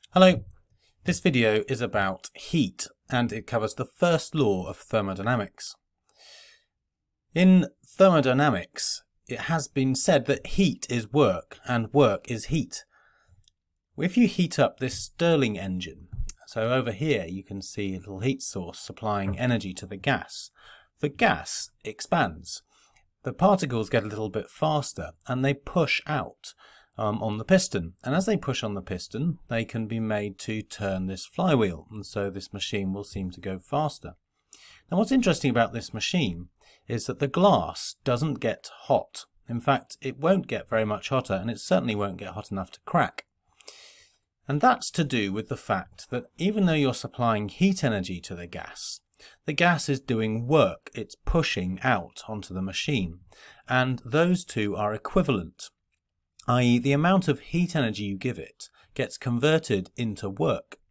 Hello, this video is about heat and it covers the first law of thermodynamics. In thermodynamics, it has been said that heat is work and work is heat. If you heat up this Stirling engine, so over here you can see a little heat source supplying energy to the gas expands. The particles get a little bit faster and they push out on the piston, and as they push on the piston they can be made to turn this flywheel, and so this machine will seem to go faster. Now what's interesting about this machine is that the glass doesn't get hot. In fact, it won't get very much hotter, and it certainly won't get hot enough to crack. And that's to do with the fact that even though you're supplying heat energy to the gas is doing work. It's pushing out onto the machine, and those two are equivalent. I.e., the amount of heat energy you give it gets converted into work.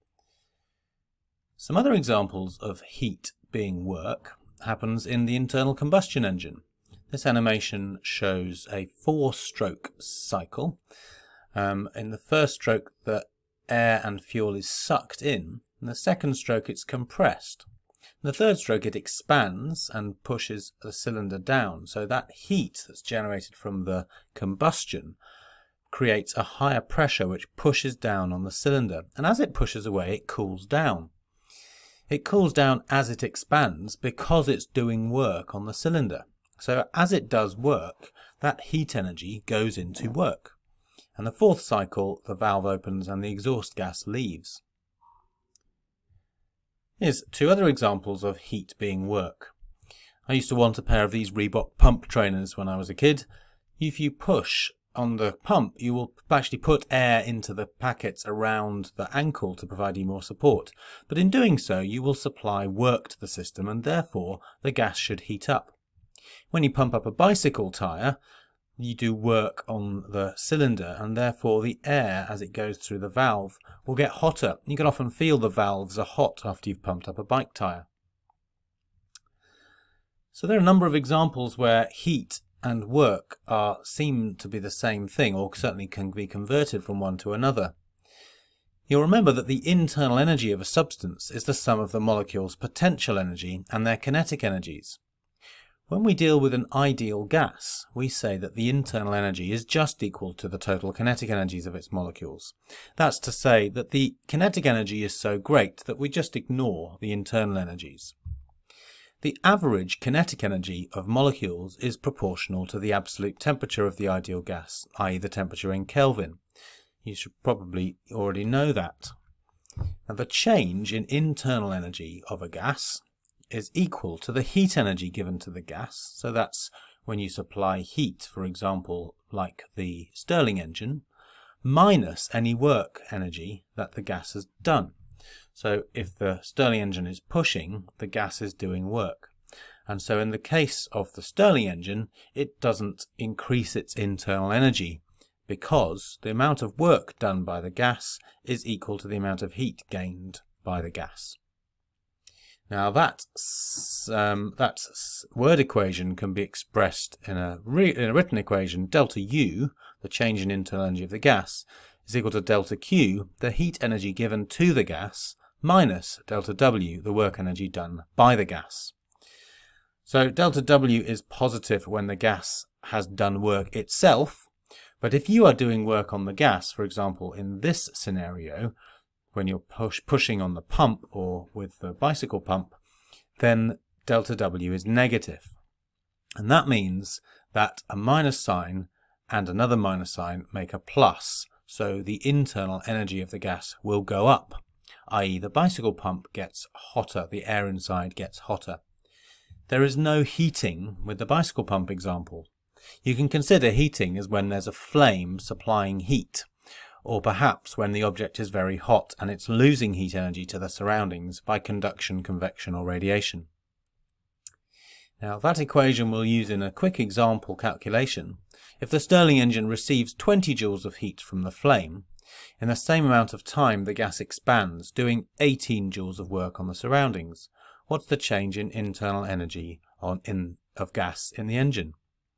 Some other examples of heat being work happens in the internal combustion engine. This animation shows a 4-stroke cycle. In the first stroke, the air and fuel is sucked in. In the second stroke, it's compressed. In the third stroke, it expands and pushes the cylinder down, so that heat that's generated from the combustion creates a higher pressure which pushes down on the cylinder, and as it pushes away it cools down. It cools down as it expands because it's doing work on the cylinder. So as it does work, that heat energy goes into work. And the fourth cycle, the valve opens and the exhaust gas leaves. Here's two other examples of heat being work. I used to want a pair of these Reebok pump trainers when I was a kid. If you push on the pump, you will actually put air into the packets around the ankle to provide you more support. But in doing so, you will supply work to the system, and therefore the gas should heat up. When you pump up a bicycle tyre, you do work on the cylinder, and therefore the air as it goes through the valve will get hotter. You can often feel the valves are hot after you've pumped up a bike tyre. So there are a number of examples where heat and work seem to be the same thing, or certainly can be converted from one to another. You'll remember that the internal energy of a substance is the sum of the molecules' potential energy and their kinetic energies. When we deal with an ideal gas, we say that the internal energy is just equal to the total kinetic energies of its molecules. That's to say that the kinetic energy is so great that we just ignore the internal energies. The average kinetic energy of molecules is proportional to the absolute temperature of the ideal gas, i.e. the temperature in Kelvin. You should probably already know that. Now, the change in internal energy of a gas is equal to the heat energy given to the gas. So that's when you supply heat, for example, like the Stirling engine, minus any work energy that the gas has done. So if the Stirling engine is pushing, the gas is doing work. And so in the case of the Stirling engine, it doesn't increase its internal energy because the amount of work done by the gas is equal to the amount of heat gained by the gas. Now that word equation can be expressed in a written equation. Delta U, the change in internal energy of the gas, is equal to delta Q, the heat energy given to the gas, minus delta W, the work energy done by the gas. So delta W is positive when the gas has done work itself, but if you are doing work on the gas, for example in this scenario, when you're pushing on the pump or with the bicycle pump, then delta W is negative. And that means that a minus sign and another minus sign make a plus. So the internal energy of the gas will go up, i.e. the bicycle pump gets hotter, the air inside gets hotter. There is no heating with the bicycle pump example. You can consider heating as when there's a flame supplying heat, or perhaps when the object is very hot and it's losing heat energy to the surroundings by conduction, convection or radiation. Now that equation we'll use in a quick example calculation. If the Stirling engine receives 20 joules of heat from the flame, in the same amount of time the gas expands, doing 18 joules of work on the surroundings. What's the change in internal energy of gas in the engine?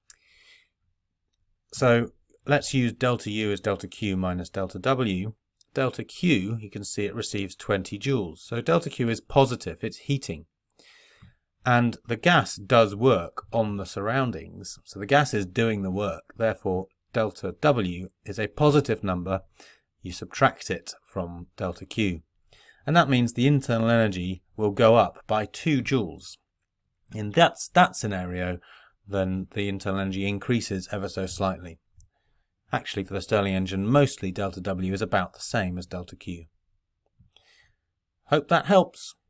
So let's use delta U as delta Q minus delta W. delta Q, you can see it receives 20 joules. So delta Q is positive, it's heating. And the gas does work on the surroundings, so the gas is doing the work. Therefore, delta W is a positive number. You subtract it from delta Q. And that means the internal energy will go up by 2 joules. In that scenario, then the internal energy increases ever so slightly. Actually, for the Stirling engine, mostly delta W is about the same as delta Q. Hope that helps.